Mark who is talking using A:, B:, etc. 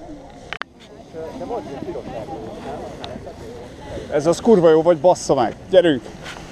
A: Ez az kurva jó vagy, bassza meg! Gyerünk!